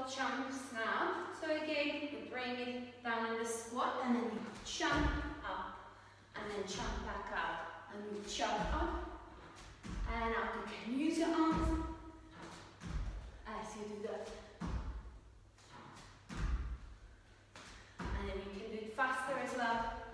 jumps now. So again, you bring it down in the squat and then you jump up and then jump back up and you jump up and up. You can use your arms as you do that. And then you can do it faster as well.